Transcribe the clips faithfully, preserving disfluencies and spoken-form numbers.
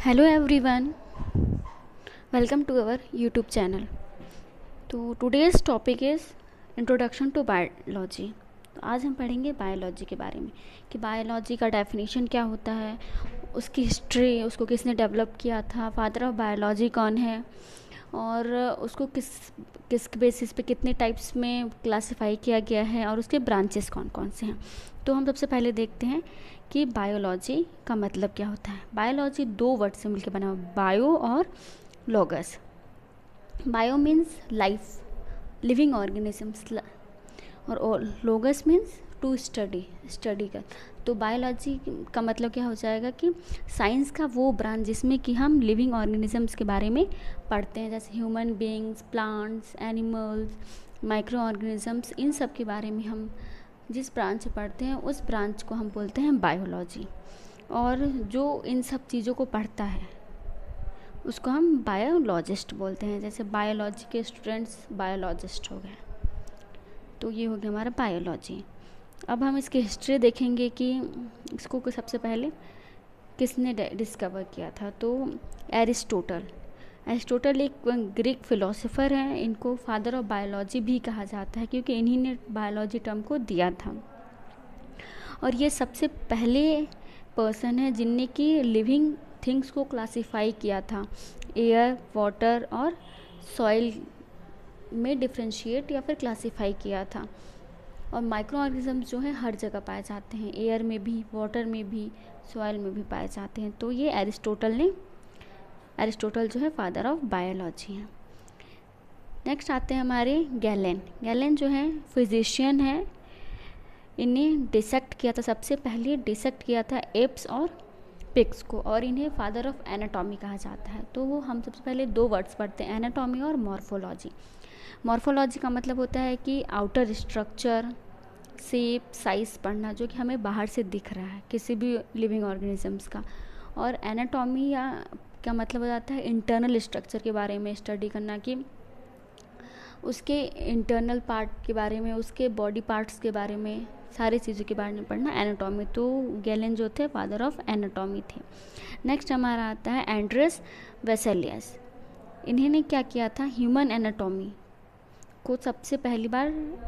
Hello everyone, welcome to our YouTube channel. तो today's topic is introduction to biology. तो आज हम पढ़ेंगे बायोलॉजी के बारे में कि बायोलॉजी का डेफिनेशन क्या होता है, उसकी हिस्ट्री, उसको किसने डेवलप किया था, फादर ऑफ बायोलॉजी कौन है और उसको किस किस बेसिस पे कितने टाइप्स में क्लासिफाई किया गया है और उसके ब्रांचेस कौन कौन से हैं। तो हम सबसे पहले देखते हैं कि बायोलॉजी का मतलब क्या होता है। बायोलॉजी दो वर्ड से मिलकर बना हुआ, बायो और logos. Bio means life, living organisms, और logos means to study, study कर। तो बायोलॉजी का मतलब क्या हो जाएगा कि साइंस का वो ब्रांच जिसमें कि हम लिविंग ऑर्गेनिजम्स के बारे में पढ़ते हैं, जैसे human beings, plants, animals, micro organisms, इन सब के बारे में हम जिस ब्रांच से पढ़ते हैं उस ब्रांच को हम बोलते हैं बायोलॉजी। और जो इन सब चीज़ों को पढ़ता है उसको हम बायोलॉजिस्ट बोलते हैं। जैसे बायोलॉजी के स्टूडेंट्स बायोलॉजिस्ट हो गए। तो ये हो गया हमारा बायोलॉजी। अब हम इसकी हिस्ट्री देखेंगे कि इसको सबसे पहले किसने डिस्कवर किया था। तो एरिस्टोटल एरिस्टोटल एक ग्रीक फिलोसोफर हैं। इनको फादर ऑफ बायोलॉजी भी कहा जाता है क्योंकि इन्हीं ने बायोलॉजी टर्म को दिया था। और ये सबसे पहले पर्सन है जिनने कि लिविंग थिंग्स को क्लासिफाई किया था, एयर, वाटर और सॉइल में डिफ्रेंशिएट या फिर क्लासिफाई किया था। और माइक्रो ऑर्गेनिजम्स जो हैं हर जगह पाए जाते हैं, एयर में भी, वाटर में भी, सॉइल में भी पाए जाते हैं। तो ये एरिस्टोटल ने एरिस्टोटल जो है फादर ऑफ बायोलॉजी है। नेक्स्ट आते हैं हमारे गैलेन। गैलेन जो है फिजिशियन है। इन्हें डिसेक्ट किया था, सबसे पहले डिसेक्ट किया था एप्स और पिग्स को, और इन्हें फादर ऑफ एनाटॉमी कहा जाता है। तो वो हम सबसे पहले दो वर्ड्स पढ़ते हैं, एनाटॉमी और मॉर्फोलॉजी। मॉर्फोलॉजी का मतलब होता है कि आउटर स्ट्रक्चर, शेप, साइज़ पढ़ना जो कि हमें बाहर से दिख रहा है किसी भी लिविंग ऑर्गेनिजम्स का। और एनाटॉमी या का मतलब हो जाता है इंटरनल स्ट्रक्चर के बारे में स्टडी करना, कि उसके इंटरनल पार्ट के बारे में, उसके बॉडी पार्ट्स के बारे में, सारी चीज़ों के बारे में पढ़ना एनाटॉमी। तो गैलेन जो थे फादर ऑफ एनाटॉमी थे। नेक्स्ट हमारा आता है एंड्रेस वेसेलियस। इन्होंने क्या किया था, ह्यूमन एनाटॉमी को सबसे पहली बार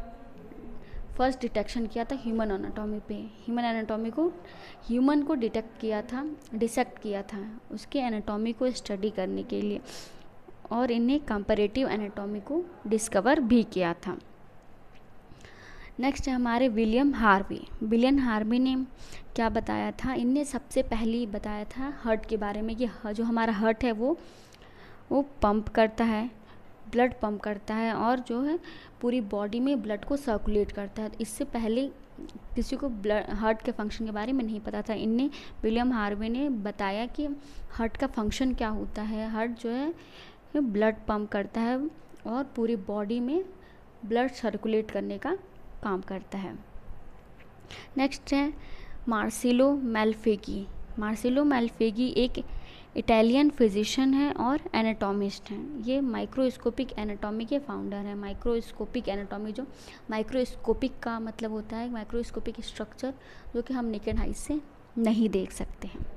फर्स्ट डिटेक्शन किया था ह्यूमन एनाटॉमी पे। ह्यूमन एनाटॉमी को ह्यूमन को डिटेक्ट किया था, डिसेक्ट किया था उसके एनाटॉमी को स्टडी करने के लिए, और इन्हें कंपैरेटिव एनाटॉमी को डिस्कवर भी किया था। नेक्स्ट है हमारे विलियम हार्वी। विलियम हार्वी ने क्या बताया था, इनने सबसे पहले बताया था हार्ट के बारे में कि जो हमारा हार्ट है वो वो पंप करता है, ब्लड पंप करता है और जो है पूरी बॉडी में ब्लड को सर्कुलेट करता है। इससे पहले किसी को ब्लड हार्ट के फंक्शन के बारे में नहीं पता था। इनने विलियम हार्वे ने बताया कि हार्ट का फंक्शन क्या होता है। हार्ट जो है ब्लड पंप करता है और पूरी बॉडी में ब्लड सर्कुलेट करने का काम करता है। नेक्स्ट है मार्सिलो मैल्फेगी। मार्सिलो मैल्फेगी एक इटालियन फिजिशियन है और एनाटॉमिस्ट हैं। ये माइक्रोस्कोपिक एनाटॉमी के फाउंडर हैं। माइक्रोस्कोपिक एनाटॉमी, जो माइक्रोस्कोपिक का मतलब होता है माइक्रोस्कोपिक स्ट्रक्चर जो कि हम नेकेड आइज से नहीं देख सकते हैं।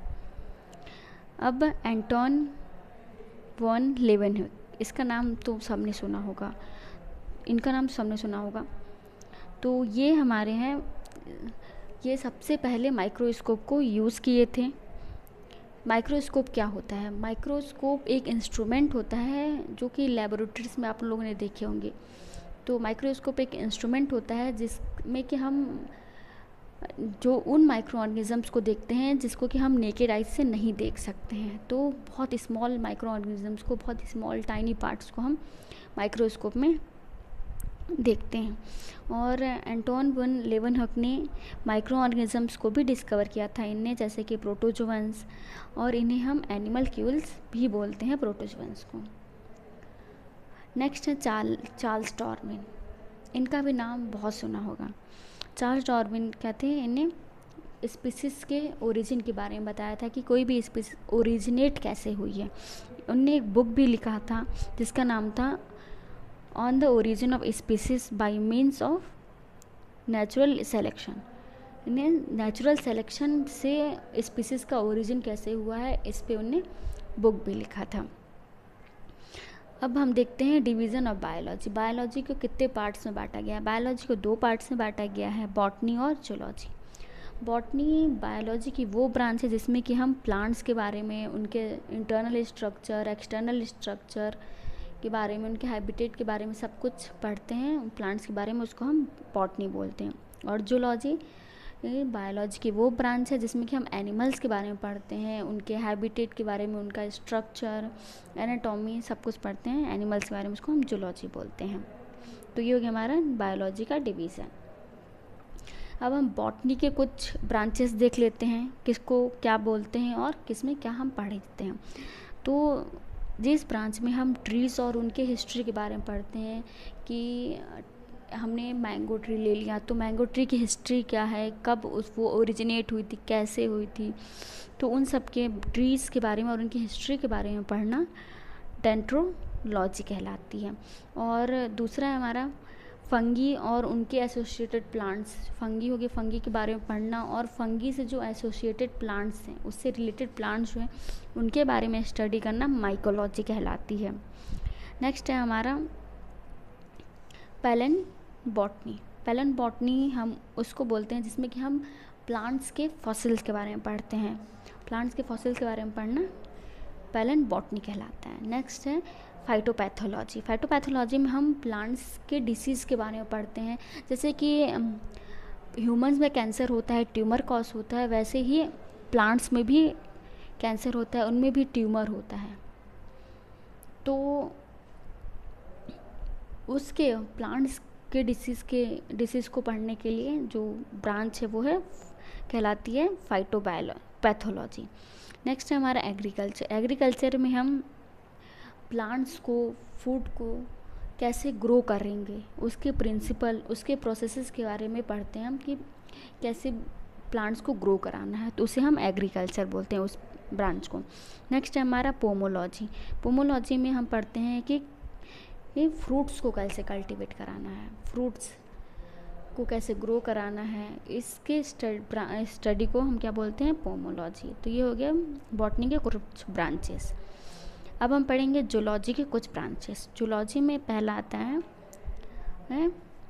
अब एंटोन वॉन लेवेनहुइक, इसका नाम तो सबने सुना होगा, इनका नाम सबने सुना होगा। तो ये हमारे हैं, ये सबसे पहले माइक्रोस्कोप को यूज़ किए थे। माइक्रोस्कोप क्या होता है, माइक्रोस्कोप एक इंस्ट्रूमेंट होता है जो कि लेबोरेटरीज में आप लोगों ने देखे होंगे। तो माइक्रोस्कोप एक इंस्ट्रूमेंट होता है जिसमें कि हम जो उन माइक्रो ऑर्गेनिजम्स को देखते हैं जिसको कि हम नेकेड आइज से नहीं देख सकते हैं। तो बहुत स्मॉल माइक्रो ऑर्गेनिजम्स को, बहुत स्मॉल टाइनी पार्ट्स को हम माइक्रोस्कोप में देखते हैं। और एंटोन वन लेवेनहुइक ने माइक्रो ऑर्गेनिजम्स को भी डिस्कवर किया था इनने, जैसे कि प्रोटोजोअन्स, और इन्हें हम एनिमल्क्यूल्स भी बोलते हैं प्रोटोजोअन्स को। नेक्स्ट है चार्ल चार्ल्स डार्विन। इनका भी नाम बहुत सुना होगा। चार्ल्स डार्विन कहते हैं, इन्हें स्पीसीज के ओरिजिन के बारे में बताया था कि कोई भी स्पीसीज ओरिजिनेट कैसे हुई है। उनने एक बुक भी लिखा था जिसका नाम था on the origin of species by means of natural selection. इन्हें नेचुरल सिलेक्शन से स्पीसीज़ का ओरिजिन कैसे हुआ है इस पे उन्हें बुक भी लिखा था। अब हम देखते हैं डिवीज़न ऑफ बायोलॉजी। बायोलॉजी को कितने पार्ट्स में बांटा गया है? बायोलॉजी को दो पार्ट्स में बांटा गया है, बॉटनी और जूलॉजी। बॉटनी बायोलॉजी की वो ब्रांच है जिसमें कि हम प्लांट्स के बारे में, उनके इंटरनल स्ट्रक्चर, एक्सटर्नल स्ट्रक्चर के बारे में, उनके हैबिटेट के बारे में सब कुछ पढ़ते हैं प्लांट्स के बारे में, उसको हम बॉटनी बोलते हैं। और जूलॉजी बायोलॉजी की वो ब्रांच है जिसमें कि हम एनिमल्स के बारे में पढ़ते हैं, उनके हैबिटेट के बारे में, उनका स्ट्रक्चर, एनाटॉमी सब कुछ पढ़ते हैं एनिमल्स के बारे में, उसको हम जूलॉजी बोलते हैं। तो ये हो गया हमारा बायोलॉजी का डिवीज़न। अब हम बॉटनी के कुछ ब्रांचेस देख लेते हैं, किसको क्या बोलते हैं और किस में क्या हम पढ़ते हैं। तो जिस ब्रांच में हम ट्रीज़ और उनके हिस्ट्री के बारे में पढ़ते हैं कि हमने मैंगो ट्री ले लिया तो मैंगो ट्री की हिस्ट्री क्या है, कब उस वो ओरिजिनेट हुई थी, कैसे हुई थी, तो उन सब के ट्रीज़ के बारे में और उनकी हिस्ट्री के बारे में पढ़ना डेंड्रोलॉजी कहलाती है। और दूसरा है हमारा फंगी और उनके एसोसिएटेड प्लांट्स। फंगी हो गए, फंगी के बारे में पढ़ना, और फंगी से जो एसोसिएटेड प्लांट्स हैं, उससे रिलेटेड प्लांट्स जो हैं उनके बारे में स्टडी करना माइकोलॉजी कहलाती है। नेक्स्ट है हमारा पैलेन बॉटनी। पैलेन बॉटनी हम उसको बोलते हैं जिसमें कि हम प्लांट्स के फॉसिल्स के बारे में पढ़ते हैं। प्लांट्स के फॉसिल्स के बारे में पढ़ना पैलेन बॉटनी कहलाता है। नेक्स्ट है फाइटोपैथोलॉजी। फाइटोपैथोलॉजी में हम प्लांट्स के डिसीज़ के बारे में पढ़ते हैं। जैसे कि ह्यूमंस में कैंसर होता है, ट्यूमर कॉज होता है, वैसे ही प्लांट्स में भी कैंसर होता है, उनमें भी ट्यूमर होता है। तो उसके प्लांट्स के डिसीज़ के डिसीज़ को पढ़ने के लिए जो ब्रांच है वो है कहलाती है फाइटोपैथोलॉजी। नेक्स्ट है हमारा एग्रीकल्चर। एग्रीकल्चर में हम प्लांट्स को, फूड को कैसे ग्रो करेंगे, उसके प्रिंसिपल, उसके प्रोसेसेस के बारे में पढ़ते हैं हम कि कैसे प्लांट्स को ग्रो कराना है, तो उसे हम एग्रीकल्चर बोलते हैं उस ब्रांच को। नेक्स्ट है हमारा पोमोलॉजी। पोमोलॉजी में हम पढ़ते हैं कि ये फ्रूट्स को कैसे कल्टीवेट कराना है, फ्रूट्स को कैसे ग्रो कराना है, इसके स्टडी को हम क्या बोलते हैं, पोमोलॉजी। तो ये हो गया बॉटनी के कुछ ब्रांचेस। अब हम पढ़ेंगे जूलॉजी के कुछ ब्रांचेस। जूलॉजी में पहला आता है, है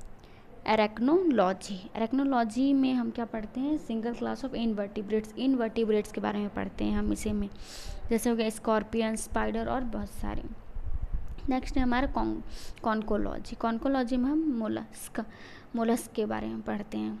एरेक्नोलॉजी। एरेक्नोलॉजी में हम क्या पढ़ते हैं, single class of invertebrates. Invertebrates के बारे में पढ़ते हैं हम इसे में, जैसे हो गया स्कॉर्पियन, स्पाइडर और बहुत सारे। नेक्स्ट है हमारा कॉन कॉन्कोलॉजी। कॉन्कोलॉजी में हम मोलस्क मोलस्क के बारे में पढ़ते हैं।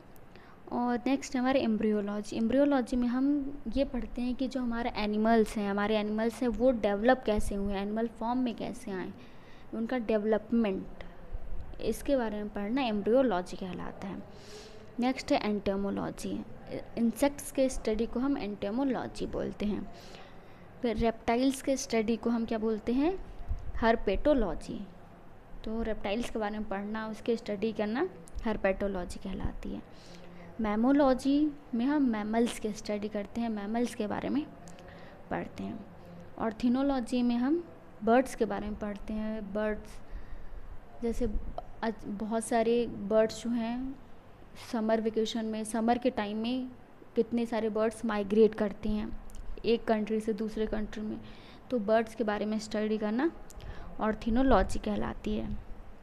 और नेक्स्ट हमारे एम्ब्रियोलॉजी। एम्ब्रियोलॉजी में हम ये पढ़ते हैं कि जो हमारे एनिमल्स हैं हमारे एनिमल्स हैं वो डेवलप कैसे हुए, एनिमल फॉर्म में कैसे आए, उनका डेवलपमेंट, इसके बारे में पढ़ना एम्ब्रियोलॉजी कहलाता है। नेक्स्ट है एंटोमोलॉजी। इंसेक्ट्स के स्टडी को हम एंटोमोलॉजी बोलते हैं। फिर रेप्टाइल्स के स्टडी को हम क्या बोलते हैं, हर्पेटोलॉजी। तो रेप्टाइल्स के बारे में पढ़ना, उसके स्टडी करना हर्पेटोलॉजी कहलाती है। मैमोलॉजी में हम मैमल्स के स्टडी करते हैं, मैमल्स के बारे में पढ़ते हैं। और थिनोलॉजी में हम बर्ड्स के बारे में पढ़ते हैं। बर्ड्स जैसे बहुत सारे बर्ड्स जो हैं समर वेकेशन में, समर के टाइम में कितने सारे बर्ड्स माइग्रेट करते हैं एक कंट्री से दूसरे कंट्री में, तो बर्ड्स के बारे में स्टडी करना और थिनोलॉजी कहलाती है।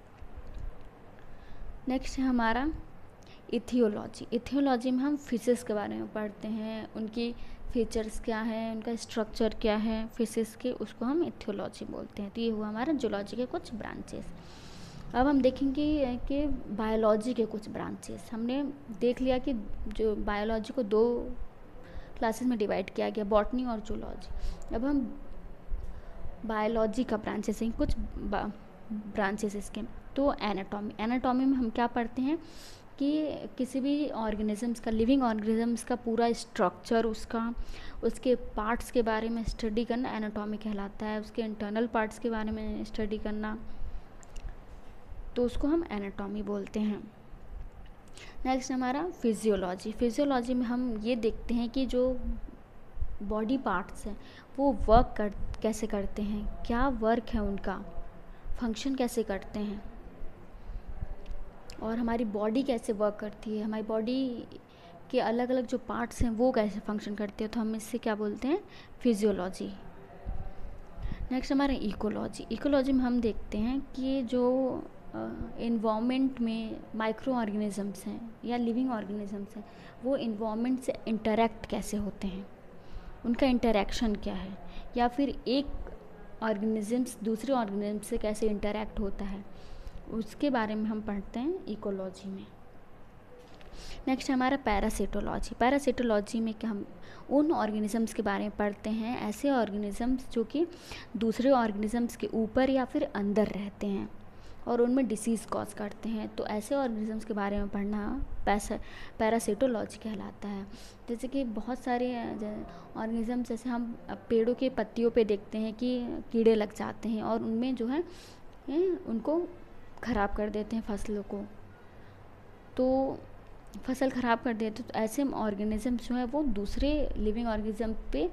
नेक्स्ट है हमारा इथियोलॉजी। इथियोलॉजी में हम फिशेस के बारे में पढ़ते हैं, उनकी फीचर्स क्या है, उनका स्ट्रक्चर क्या है फिशेस के, उसको हम इथियोलॉजी बोलते हैं। तो ये हुआ हमारा जूलॉजी के कुछ ब्रांचेस। अब हम देखेंगे कि बायोलॉजी के कुछ ब्रांचेस। हमने देख लिया कि जो बायोलॉजी को दो क्लासेस में डिवाइड किया गया, बॉटनी और जूलॉजी। अब हम बायोलॉजी का ब्रांचेस हैं कुछ ब्रांचेस इसके। तो एनाटॉमी। एनाटॉमी में हम क्या पढ़ते हैं कि किसी भी ऑर्गेनिजम्स का, लिविंग ऑर्गेनिजम्स का पूरा स्ट्रक्चर, उसका उसके पार्ट्स के बारे में स्टडी करना एनाटॉमी कहलाता है। उसके इंटरनल पार्ट्स के बारे में स्टडी करना, तो उसको हम एनाटॉमी बोलते हैं। नेक्स्ट हमारा फिजियोलॉजी। फिजियोलॉजी में हम ये देखते हैं कि जो बॉडी पार्ट्स हैं वो वर्क कर कैसे करते हैं, क्या वर्क है उनका, फंक्शन कैसे करते हैं, और हमारी बॉडी कैसे वर्क करती है, हमारी बॉडी के अलग अलग जो पार्ट्स हैं वो कैसे फंक्शन करते हैं, तो हम इससे क्या बोलते हैं, फिजियोलॉजी। नेक्स्ट हमारा इकोलॉजी। इकोलॉजी में हम देखते हैं कि जो इन्वामेंट में माइक्रो ऑर्गेनिजम्स हैं या लिविंग ऑर्गेनिजम्स हैं, वो इन्वामेंट से इंटरेक्ट कैसे होते हैं, उनका इंटरेक्शन क्या है, या फिर एक ऑर्गेनिजम्स दूसरे ऑर्गेनिज्म से कैसे इंटरेक्ट होता है, उसके बारे में हम पढ़ते हैं इकोलॉजी में। नेक्स्ट हमारा पैरासिटोलॉजी। पैरासिटोलॉजी में क्या हम उन ऑर्गेनिजम्स के बारे में पढ़ते हैं, ऐसे ऑर्गेनिजम्स जो कि दूसरे ऑर्गेनिजम्स के ऊपर या फिर अंदर रहते हैं और उनमें डिसीज़ कॉज करते हैं, तो ऐसे ऑर्गेनिजम्स के बारे में पढ़ना पैसा पैरासिटोलॉजी कहलाता है। जैसे कि बहुत सारे ऑर्गेनिजम्स, जैसे हम पेड़ों के पत्तियों पे देखते हैं कि कीड़े लग जाते हैं और उनमें जो है उनको ख़राब कर देते हैं फसलों को, तो फसल ख़राब कर देते, तो ऐसे ऑर्गेनिजम्स जो है वो दूसरे लिविंग ऑर्गेनिज्म पे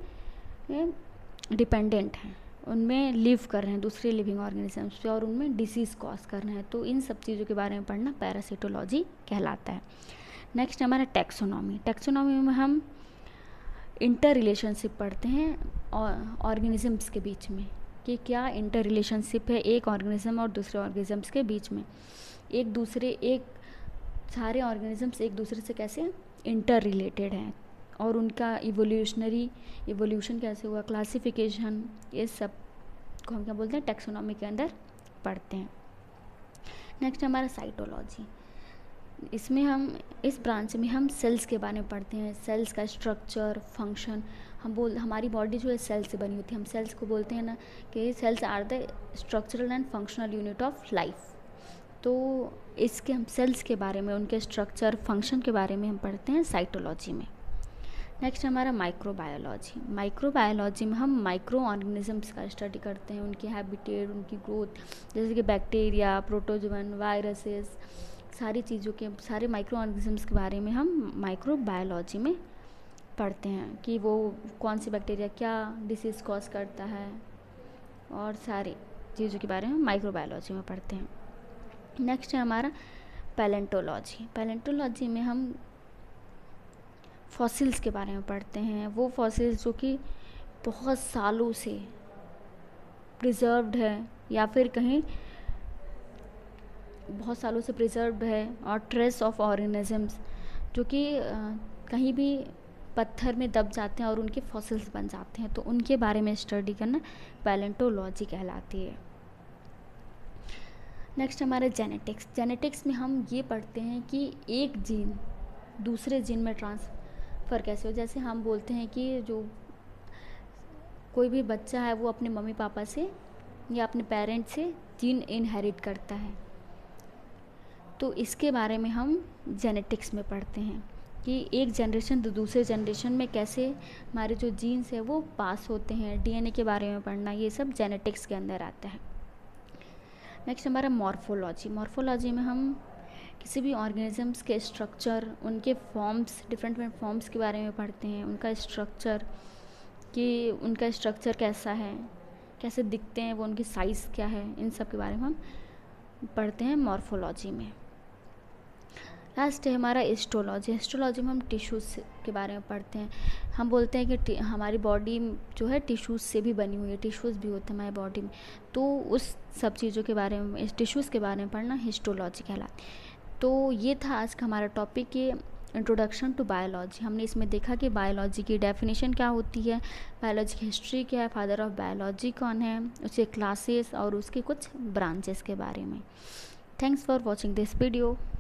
डिपेंडेंट हैं, उनमें लिव कर रहे हैं दूसरे लिविंग ऑर्गेनिजम्स पे और उनमें डिसीज़ कॉज कर रहे हैं, तो इन सब चीज़ों के बारे में पढ़ना पैरासिटोलॉजी कहलाता है। नेक्स्ट हमारा टैक्सोनॉमी। टैक्सोनॉमी में हम इंटर रिलेशनशिप पढ़ते हैं ऑर्गेनिजम्स के बीच में, कि क्या इंटर रिलेशनशिप है एक ऑर्गेनिज्म और दूसरे ऑर्गेनिजम्स के बीच में, एक दूसरे एक सारे ऑर्गेनिजम्स एक दूसरे से कैसे इंटर रिलेटेड हैं और उनका इवोल्यूशनरी इवोल्यूशन कैसे हुआ, क्लासिफिकेशन, ये सब को हम क्या बोलते हैं, टैक्सोनॉमी के अंदर पढ़ते हैं। नेक्स्ट हमारा साइटोलॉजी। इसमें हम इस ब्रांच में हम सेल्स के बारे में पढ़ते हैं, सेल्स का स्ट्रक्चर, फंक्शन। हम बोल हमारी बॉडी जो है सेल से बनी होती है, हम सेल्स को बोलते हैं ना कि cells are the structural and functional unit of life. तो इसके हम सेल्स के बारे में, उनके स्ट्रक्चर, फंक्शन के बारे में हम पढ़ते हैं साइटोलॉजी में। नेक्स्ट हमारा माइक्रोबायोलॉजी। माइक्रोबायोलॉजी में हम माइक्रो ऑर्गेनिजम्स का स्टडी करते हैं, उनकी हैबिटेट, उनकी ग्रोथ, जैसे कि बैक्टीरिया, प्रोटोजोवन, वायरसेस, सारी चीज़ों के, सारे माइक्रो ऑर्गेनिजम्स के बारे में हम माइक्रोबायोलॉजी में पढ़ते हैं कि वो कौन सी बैक्टीरिया क्या डिसीज़ कॉज करता है, और सारी चीज़ों के बारे में माइक्रोबायोलॉजी में पढ़ते हैं। नेक्स्ट है हमारा पैलेंटोलॉजी। पैलेंटोलॉजी में हम फॉसिल्स के बारे में पढ़ते हैं, वो फॉसिल्स जो कि बहुत सालों से प्रिजर्व्ड है या फिर कहीं बहुत सालों से प्रिजर्व्ड है, और ट्रेस ऑफ ऑर्गेनिजम्स जो कि कहीं भी पत्थर में दब जाते हैं और उनके फॉसिल्स बन जाते हैं, तो उनके बारे में स्टडी करना पैलेंटोलॉजी कहलाती है। नेक्स्ट हमारा जेनेटिक्स। जेनेटिक्स में हम ये पढ़ते हैं कि एक जीन दूसरे जीन में ट्रांसफ़र कैसे हो। जैसे हम बोलते हैं कि जो कोई भी बच्चा है वो अपने मम्मी पापा से या अपने पेरेंट्स से जीन इनहेरिट करता है, तो इसके बारे में हम जेनेटिक्स में पढ़ते हैं कि एक जनरेशन तो दूसरे जनरेशन में कैसे हमारे जो जीन्स है वो पास होते हैं, डीएनए के बारे में पढ़ना, ये सब जेनेटिक्स के अंदर आता है। नेक्स्ट हमारा मॉर्फोलॉजी। मॉर्फोलॉजी में हम किसी भी ऑर्गेनिजम्स के स्ट्रक्चर, उनके फॉर्म्स, डिफरेंट डिफरेंट फॉर्म्स के बारे में पढ़ते हैं, उनका स्ट्रक्चर, कि उनका स्ट्रक्चर कैसा है, कैसे दिखते हैं वो, उनकी साइज़ क्या है, इन सब के बारे में हम पढ़ते हैं मॉर्फोलॉजी में। लास्ट है हमारा हिस्टोलॉजी। हिस्टोलॉजी में हम टिश्यूज़ के बारे में पढ़ते हैं। हम बोलते हैं कि हमारी बॉडी जो है टिश्यूज़ से भी बनी हुई है, टिश्यूज़ भी होते हैं हमारी बॉडी में, तो उस सब चीज़ों के बारे में, इस टिश्यूज़ के बारे में पढ़ना हिस्टोलॉजी कहलाती है। तो ये था आज का हमारा टॉपिक, ये इंट्रोडक्शन टू बायोलॉजी। हमने इसमें देखा कि बायोलॉजी की डेफिनेशन क्या होती है, बायोलॉजी की हिस्ट्री क्या है, फादर ऑफ बायोलॉजी कौन है, उसके क्लासेस और उसके कुछ ब्रांचेस के बारे में। Thanks for watching this video.